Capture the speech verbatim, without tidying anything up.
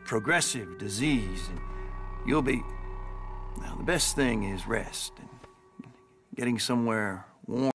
progressive disease, and you'll be... Now, the best thing is rest and getting somewhere warm.